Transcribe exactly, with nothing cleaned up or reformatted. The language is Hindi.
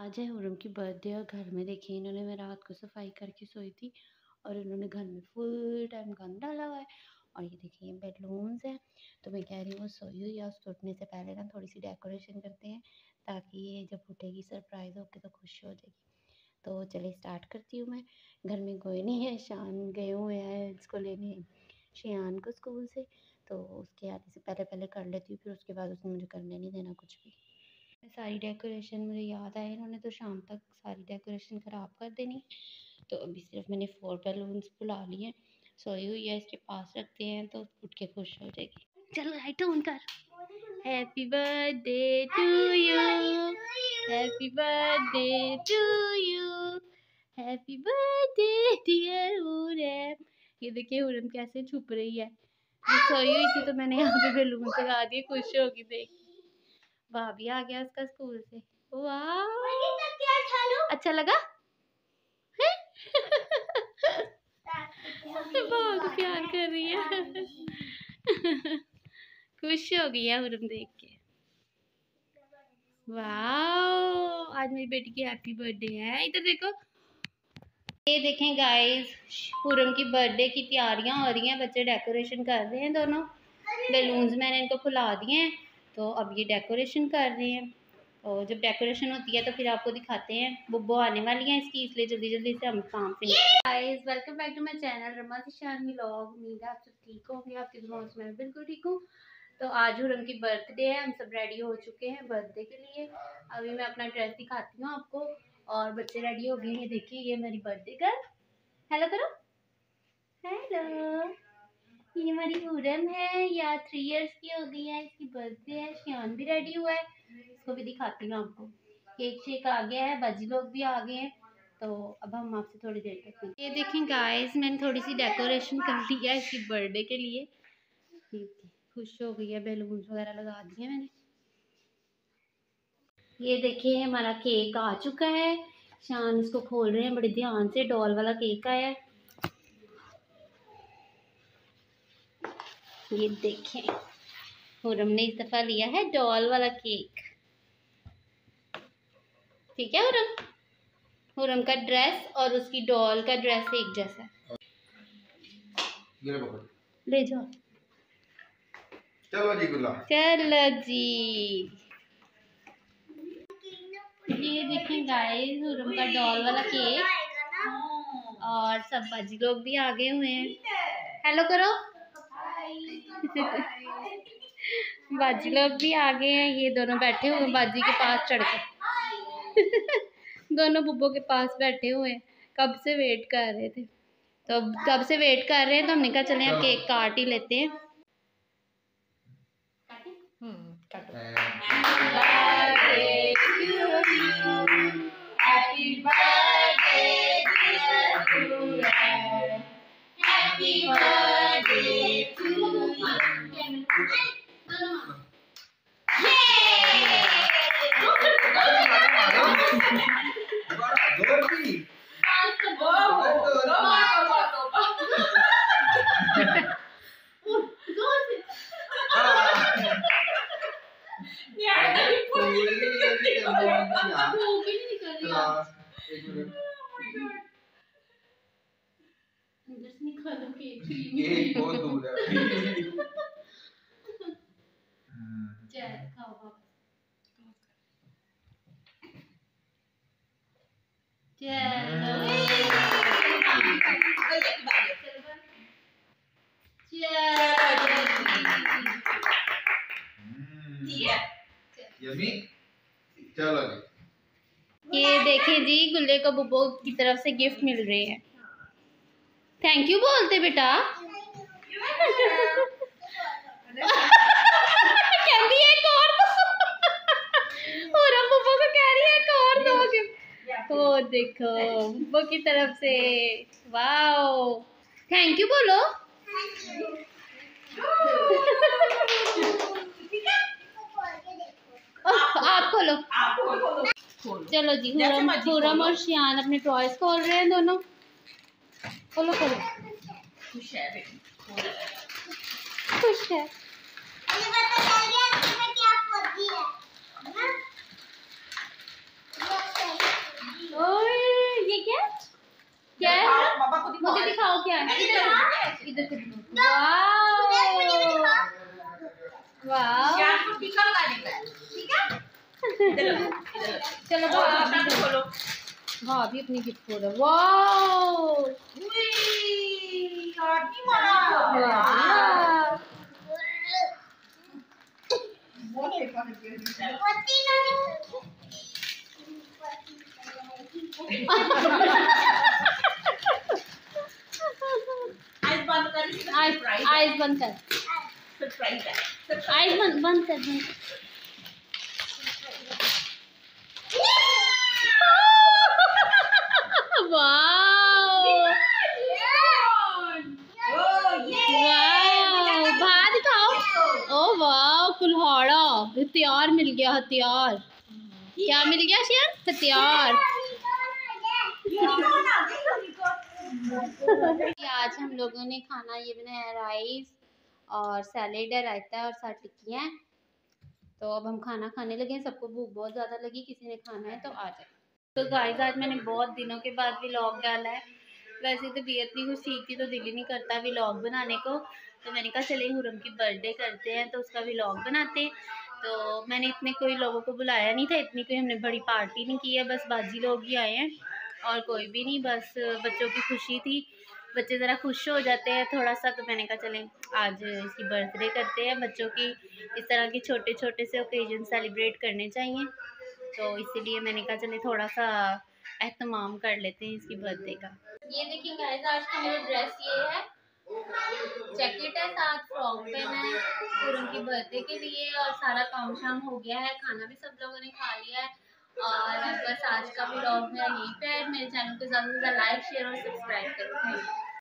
आज है हुरम की बर्थडे और घर में देखिए इन्होंने, मैं रात को सफाई करके सोई थी और इन्होंने घर में फुल टाइम गंद डाला हुआ है। और ये देखिए बेडरूम्स हैं, तो मैं कह रही हूँ वो सोई हुई है, उसको उठने से पहले ना थोड़ी सी डेकोरेशन करते हैं ताकि ये जब उठेगी सरप्राइज़ होके तो खुश हो जाएगी। तो चलिए स्टार्ट करती हूँ मैं। घर में कोई नहीं है, शान गए हुए हैं इसको लेने शियान को स्कूल से, तो उसके आने से पहले पहले कर लेती हूँ, फिर उसके बाद उसने मुझे करने नहीं देना कुछ भी। सारी डेकोरेशन मुझे याद आया, इन्होंने तो शाम तक सारी डेकोरेशन ख़राब कर देनी। तो अभी सिर्फ मैंने फोर बैलून्स बुला लिए, सोई हुई है, इसके पास रखते हैं तो उठ के खुश हो जाएगी। चलो लाइट ऑन कर। Happy birthday to you, happy birthday to you, happy birthday dear Huram. ये देखिए हुरम कैसे छुप रही है, ये सोई हुई थी तो मैंने यहाँ पे बैलून लगा दिए, खुश होगी देख। भाभी आ गया उसका स्कूल से। वाह अच्छा लगा बहुत प्यार कर रही है खुश हो गई है हुरम देख के। वाह आज मेरी बेटी की हैप्पी बर्थडे है। इधर देखो, ये देखें गाइस, हुरम की बर्थडे की तैयारियां हो रही हैं, बच्चे डेकोरेशन कर रहे हैं। दोनों बैलून्स मैंने इनको फुला दिए हैं, तो अब ये डेकोरेशन कर रहे हैं। और जब डेकोरेशन होती है तो फिर आपको दिखाते हैं। बुब्बो आने वाली है इसकी, इसलिए जल्दी जल्दी से हम काम finish. Guys welcome back to my channel Rama Zeeshan vlog. उम्मीद है आप सब ठीक होंगे, आपकी दुआओं से मैं बिल्कुल ठीक हूँ। तो आज हुरम की बर्थडे है, हम सब रेडी हो चुके हैं बर्थडे के लिए। अभी मैं अपना ड्रेस दिखाती हूँ आपको और बच्चे रेडी हो गए हैं। देखिए ये मेरी बर्थडे गर्ल, हेलो करो, हेलो। ये हमारी हुरम है, या थ्री इयर्स की हो गई है, इसकी बर्थडे है। शियान भी रेडी हुआ है, इसको भी दिखाती हूँ आपको। केक शेक आ गया है, बाजी लोग भी आ गए हैं, तो अब हम आपसे थोड़ी देर तक मिलते हैं। ये देखें गाइस, मैंने थोड़ी सी डेकोरेशन कर दी है इसकी बर्थडे के लिए। खुश हो गई है, बैलून्स वगैरह लगा दिए मैंने। ये देखिए हमारा केक आ चुका है, शान इसको खोल रहे हैं बड़े ध्यान से। डॉल वाला केक आया है, ये देखें हुरम ने इस दफा लिया है डॉल वाला केक। ठीक है हुरम, हुरम का ड्रेस और उसकी डॉल का ड्रेस एक जैसा है। ले जाओ, चलो जी गुल्ला, चलो जी। ये देखें गाइस हुरम का डॉल वाला केक, और सब बाजी लोग भी आ गए हुए हैं। हेलो करो बाजी लोग भी आ गए हैं, ये दोनों बैठे हुए बाजी के पास चढ़ के दोनों बुब्बो के पास बैठे हुए हैं, कब से वेट कर रहे थे। तो कब से वेट कर रहे हैं तो हमने कहा चले अब केक काट ही लेते हैं। हम्म काटो। Happy birthday dear Huram, happy birthday to you. Cake बहुत दूर है। चलो ये देखें जी, गुल्ले को बुब्बो की तरफ से गिफ्ट मिल रहे हैं। थैंक यू बोलते बेटा कहती है एक और दो हुरम बुब्बो को कह रही है एक और दो गिफ्ट। ओ देखो बुब्बो की तरफ से, वाओ थैंक यू बोलो आप खोलो। चलो जी, हुरम हुरम और शियान अपने टॉयज खोल रहे हैं दोनों। खोलो खोलो। खुश है बेटी, खुश है। मुझे दिखाओ क्या है। इधर इधर से दिखाओ। वाह वाह टीका लगाने का है, ठीक है। चलो भाभी खोलो, भाभी अपनी गिफ्ट खोलो। वाओ आइस बंद कर, सरप्राइज है, आइस बंद बंद कर, बंद कुल्हाड़ा हथियार मिल गया, हथियार क्या मिल गया शेर, हथियार। आज हम लोगों ने खाना ये बनाया, राइस और सैलेड है, रायता और साथ टिक्कियाँ हैं। तो अब हम खाना खाने लगे हैं, सबको भूख बहुत ज़्यादा लगी, किसी ने खाना है तो आ जाए। तो गाइस आज मैंने बहुत दिनों के बाद व्लॉग डाला है, वैसे तबीयत नहीं कुछ ठीक थी तो दिल ही नहीं करता व्लॉग बनाने को, तो मैंने कहा चले हुरम की बर्थडे करते हैं तो उसका व्लॉग बनाते हैं। तो मैंने इतने कोई लोगों को बुलाया नहीं था, इतनी कोई हमने बड़ी पार्टी नहीं की है, बस बाजी लोग ही आए हैं और कोई भी नहीं, बस बच्चों की खुशी थी, बच्चे ज़रा खुश हो जाते हैं थोड़ा सा, तो मैंने कहा चलें आज इसकी बर्थडे करते हैं। बच्चों की इस तरह के छोटे छोटे से ओकेजन सेलिब्रेट करने चाहिए, तो इसीलिए मैंने कहा चले थोड़ा सा एहतमाम कर लेते हैं इसकी बर्थडे का। ये देखिए गाइस आज का मेरा ड्रेस ये है, जैकेट है, साथ फ्रॉक पहना है पूरम की बर्थडे के लिए, और सारा काम शाम हो गया है, खाना भी सब लोगों ने खा लिया है, और बस आज का व्लॉग मेरा यहीं पे है। मेरे चैनल को ज़्यादा से ज़्यादा लाइक शेयर और सब्सक्राइब करो।